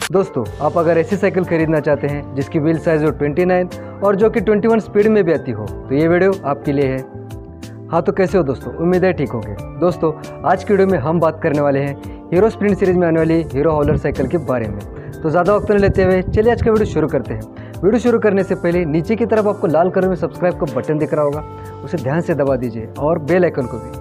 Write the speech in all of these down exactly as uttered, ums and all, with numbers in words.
दोस्तों, आप अगर ऐसी साइकिल खरीदना चाहते हैं जिसकी व्हील साइज हो उनतीस और जो कि इक्कीस स्पीड में भी आती हो, तो ये वीडियो आपके लिए है। हाँ, तो कैसे हो दोस्तों? उम्मीद है ठीक होंगे। दोस्तों, आज की वीडियो में हम बात करने वाले हैं हीरो स्प्रिंट सीरीज में आने वाली हीरो हॉलर साइकिल के बारे में। तो ज़्यादा वक्त नहीं लेते हुए चलिए आज का वीडियो शुरू करते हैं। वीडियो शुरू करने से पहले नीचे की तरफ आपको लाल कलर में सब्सक्राइब का बटन दिख रहा होगा, उसे ध्यान से दबा दीजिए और बेल आइकन को भी।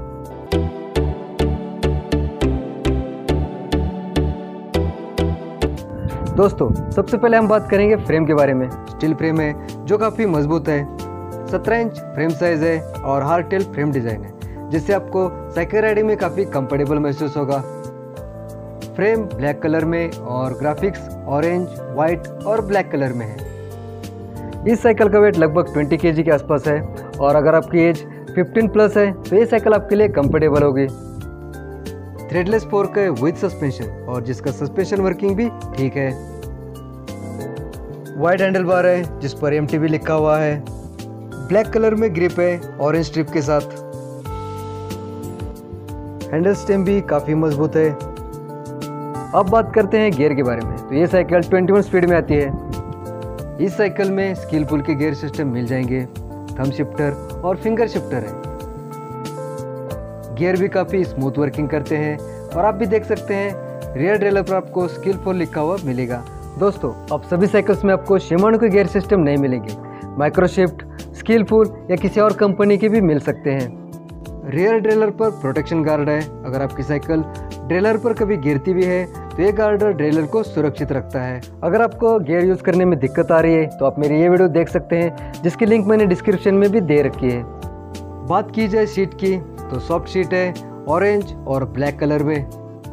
दोस्तों, सबसे पहले हम बात करेंगे फ्रेम के बारे में। स्टील फ्रेम है जो काफ़ी मजबूत है, सत्रह इंच फ्रेम साइज है और हार्ड टेल फ्रेम डिज़ाइन है, जिससे आपको साइकिल राइडिंग में काफ़ी कंफर्टेबल महसूस होगा। फ्रेम ब्लैक कलर में और ग्राफिक्स ऑरेंज, वाइट और ब्लैक कलर में है। इस साइकिल का वेट लगभग बीस केजी के आसपास है और अगर आपकी एज पंद्रह प्लस है तो ये साइकिल आपके लिए कंफर्टेबल होगी। थ्रेडलेस फोर्क है विद सस्पेंशन और जिसका सस्पेंशन वर्किंग भी ठीक है। वाइड हैंडल बार है जिस पर एम टी बी लिखा हुआ है। ब्लैक कलर में ग्रिप है ऑरेंज स्ट्रिप के साथ। हैंडल स्टेम भी काफ़ी मजबूत है। अब बात करते हैं गियर के बारे में। तो ये साइकिल इक्कीस स्पीड में आती है। इस साइकिल में स्किलफुल के गियर सिस्टम मिल जाएंगे, थंब शिफ्टर और फिंगर शिफ्टर है। गियर भी काफ़ी स्मूथ वर्किंग करते हैं और आप भी देख सकते हैं रियर ड्रेलर पर आपको स्किलफुल लिखा हुआ मिलेगा। दोस्तों, अब सभी साइकिल्स में आपको शिमानो के गियर सिस्टम नहीं मिलेंगे, माइक्रोशिफ्ट, स्किलफुल या किसी और कंपनी के भी मिल सकते हैं। रियर ड्रेलर पर प्रोटेक्शन गार्ड है। अगर आपकी साइकिल ड्रेलर पर कभी गिरती भी है तो ये गार्ड ड्रेलर को सुरक्षित रखता है। अगर आपको गियर यूज़ करने में दिक्कत आ रही है तो आप मेरी ये वीडियो देख सकते हैं, जिसकी लिंक मैंने डिस्क्रिप्शन में भी दे रखी है। बात की जाए सीट की तो सॉफ्ट सीट है ऑरेंज और ब्लैक कलर में।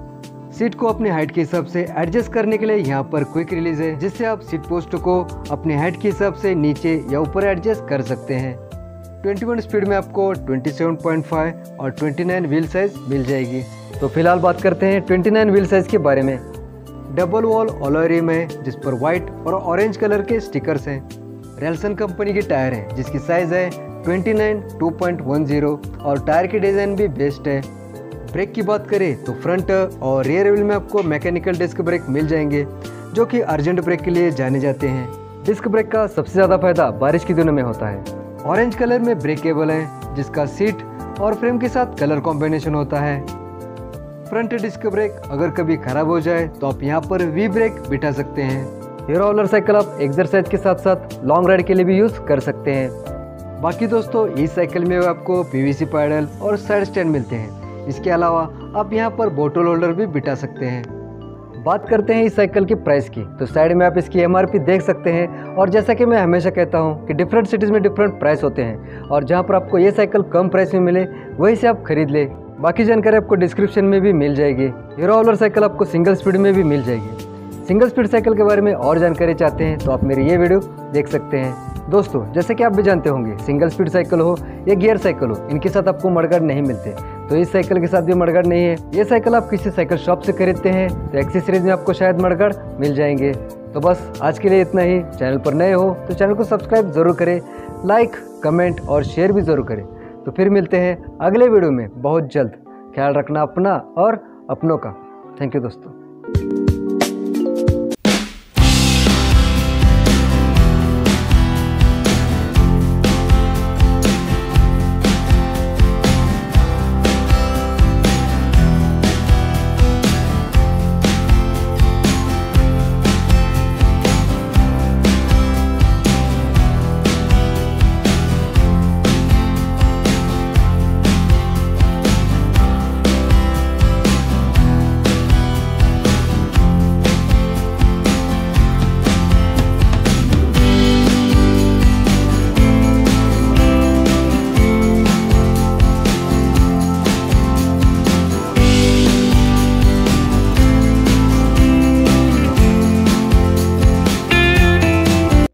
सीट को अपनी हाइट के हिसाब से एडजस्ट करने के लिए यहाँ पर क्विक रिलीज है, जिससे आप सीट पोस्ट को अपनी हाइट के हिसाब से नीचे या ऊपर एडजस्ट कर सकते हैं। इक्कीस स्पीड में आपको सत्ताईस पॉइंट पाँच और उनतीस व्हील साइज मिल जाएगी। तो फिलहाल बात करते हैं उनतीस व्हील साइज के बारे में। डबल वॉल अलॉय रिम है जिस पर व्हाइट और ऑरेंज कलर के स्टिकर्स हैं। रेल्सन कंपनी की टायर है जिसकी साइज है उनतीस टू पॉइंट दस और टायर की डिज़ाइन भी बेस्ट है। ब्रेक की बात करें तो फ्रंट और रियर व्हील में आपको मैकेनिकल डिस्क ब्रेक मिल जाएंगे, जो कि अर्जेंट ब्रेक के लिए जाने जाते हैं। डिस्क ब्रेक का सबसे ज़्यादा फायदा बारिश के दिनों में होता है। ऑरेंज कलर में ब्रेक केबल है जिसका सीट और फ्रेम के साथ कलर कॉम्बिनेशन होता है। फ्रंट डिस्क ब्रेक अगर कभी खराब हो जाए तो आप यहाँ पर वी ब्रेक बिठा सकते हैं। हीरो हॉलर साइकिल आप एक्सरसाइज के साथ साथ लॉन्ग राइड के लिए भी यूज़ कर सकते हैं। बाकी दोस्तों, इस साइकिल में आपको पीवीसी पैडल और साइड स्टैंड मिलते हैं। इसके अलावा आप यहाँ पर बोतल होल्डर भी बिठा सकते हैं। बात करते हैं इस साइकिल की प्राइस की। तो साइड में आप इसकी एमआरपी देख सकते हैं और जैसा कि मैं हमेशा कहता हूँ कि डिफरेंट सिटीज़ में डिफरेंट प्राइस होते हैं और जहाँ पर आपको ये साइकिल कम प्राइस में मिले वहीं से आप खरीद ले। बाकी जानकारी आपको डिस्क्रिप्शन में भी मिल जाएगी। हीरो हॉलर साइकिल आपको सिंगल स्पीड में भी मिल जाएगी। सिंगल स्पीड साइकिल के बारे में और जानकारी चाहते हैं तो आप मेरी ये वीडियो देख सकते हैं। दोस्तों, जैसे कि आप भी जानते होंगे, सिंगल स्पीड साइकिल हो या गियर साइकिल हो, इनके साथ आपको मडगार्ड नहीं मिलते। तो इस साइकिल के साथ भी मडगार्ड नहीं है। ये साइकिल आप किसी साइकिल शॉप से खरीदते हैं तो एक्सेसरीज में आपको शायद मडगार्ड मिल जाएंगे। तो बस आज के लिए इतना ही। चैनल पर नए हो तो चैनल को सब्सक्राइब जरूर करें, लाइक, कमेंट और शेयर भी जरूर करें। तो फिर मिलते हैं अगले वीडियो में बहुत जल्द। ख्याल रखना अपना और अपनों का। थैंक यू दोस्तों।